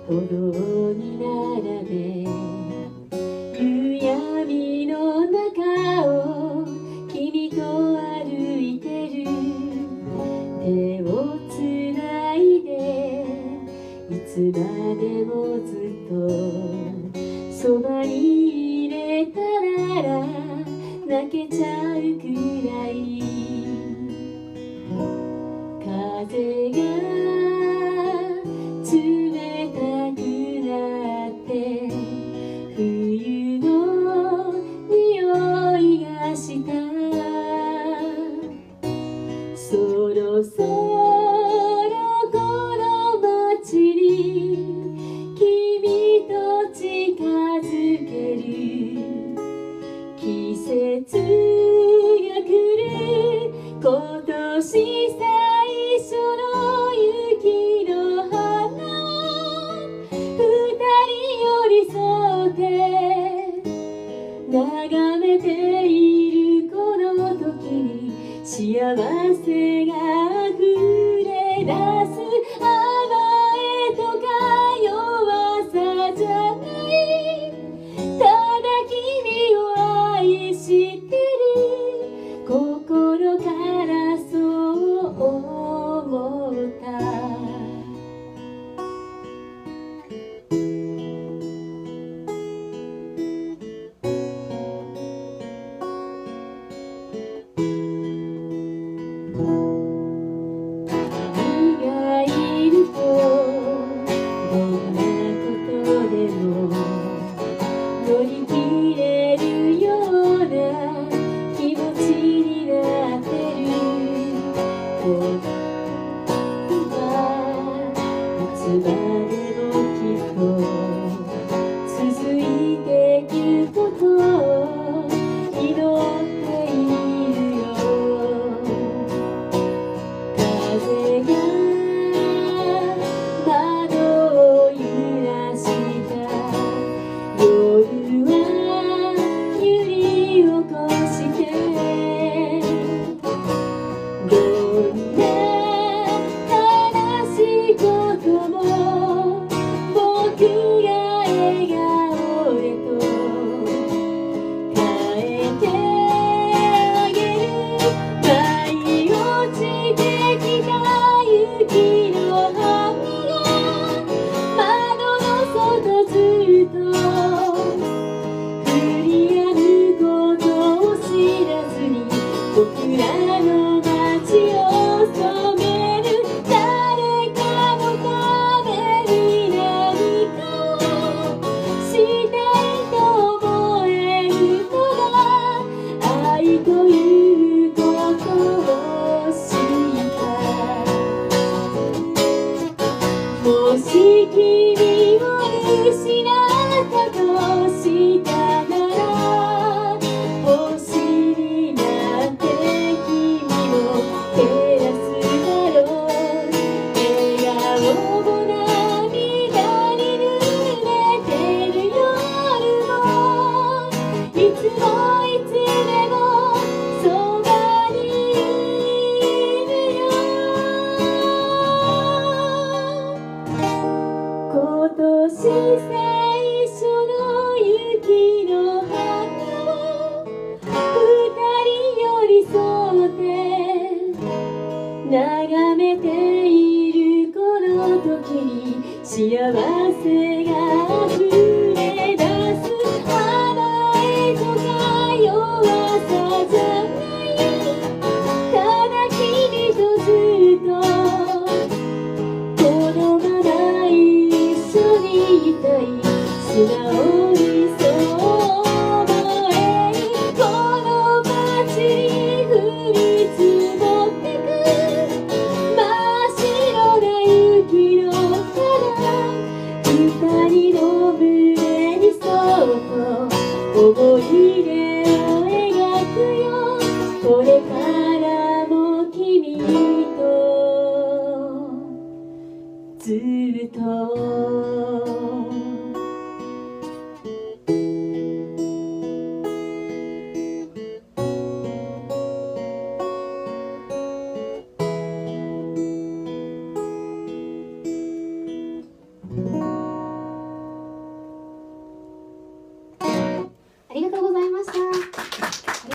歩道に並べ夕闇の中を君と歩いてる。手をつないでいつまでもずっとそばにいれたなら泣けちゃうくらい。風が冷たくなって冬の匂いがした。そろそろこの街に君と近づける。季節が来る今年最初の雪の花を二人寄り添って眺めているこの時に幸せが溢れ出す。甘えとか弱さじゃない、ただ君を愛してる。心からそう思った。君がいるとどんなことでも乗り切れるような気持ちになってる。僕はいつまでもきっと続いていくことを祈っているよ。風が窓を揺らした夜は揺り起こしてどんな悲しいことも僕が笑顔へと変えてあげる。舞い落ちてきた雪の花が窓の外ずっと降り止むことを知らずに僕らの街を染める。誰かのために何かをしたいと思えるのが愛ということを知った。もし君を失ったとしたなら星になって君を照らすだろう。笑顔も涙に濡れてる夜もいつもいつでもそばにいるよ。今年最初の雪の花を二人寄り添って眺めているこの時に幸せが溢れ出す。甘えとか弱さじゃない、ただ君とずっとこのまま一緒にいたい。素直にそう思える。この街に降り積もってく真っ白な雪の花、二人の胸にそっと思い出を描くよ。これからも君とずっと